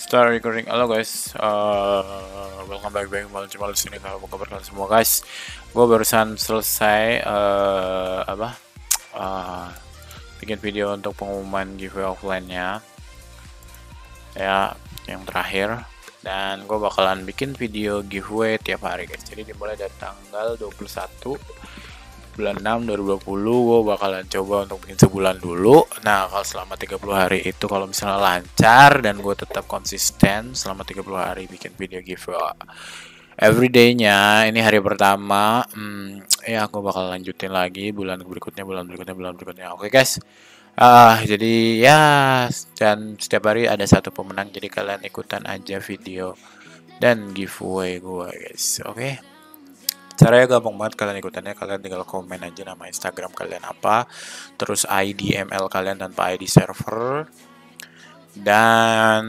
Start recording. Halo guys, welcome back cuma di sini. Kalau kabar kalian semua guys, gue barusan selesai bikin video untuk pengumuman giveaway offline-nya ya, yang terakhir. Dan gue bakalan bikin video giveaway tiap hari guys. Jadi dimulai dari tanggal 21 bulan 6 2020 gue bakalan coba untuk bikin sebulan dulu. Nah, kalau selama 30 hari itu kalau misalnya lancar dan gue tetap konsisten selama 30 hari bikin video giveaway everyday-nya, ini hari pertama, ya aku bakal lanjutin lagi bulan berikutnya. Oke guys. Jadi ya, dan setiap hari ada satu pemenang, jadi kalian ikutan aja video dan giveaway gue guys. Oke. Caranya gampang banget kalian ikutannya, kalian tinggal komen aja nama Instagram kalian apa, terus ID ML kalian tanpa ID server, dan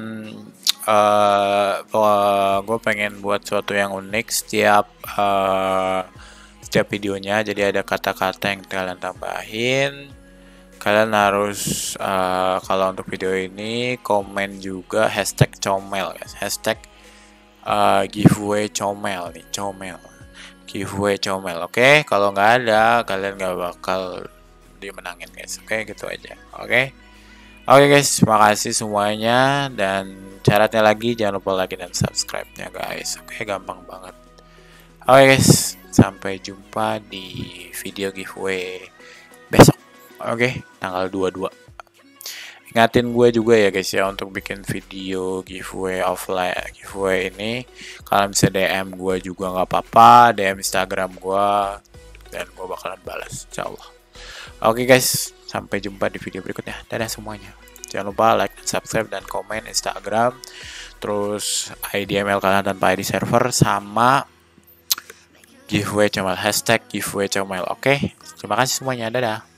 gue pengen buat sesuatu yang unik setiap videonya. Jadi ada kata-kata yang kalian tambahin. Kalian harus kalau untuk video ini komen juga hashtag comel guys, hashtag giveaway comel nih, giveaway comel. Oke, kalau nggak ada kalian nggak bakal dimenangin guys. Oke, gitu aja. Oke guys, makasih semuanya, dan syaratnya lagi jangan lupa like dan subscribe-nya guys. Oke, gampang banget. Oke guys, sampai jumpa di video giveaway besok. Oke, tanggal 22. Ingatin gue juga ya guys ya, untuk bikin video giveaway offline, giveaway ini kalian bisa DM gue juga nggak apa-apa, DM Instagram gue, dan gue bakalan balas insyaallah. Oke guys, sampai jumpa di video berikutnya. Dadah semuanya. Jangan lupa like dan subscribe dan komen Instagram, terus ID email kalian tanpa ID server, sama giveaway comel, hashtag giveaway comel. Oke, terima kasih semuanya. Dadah.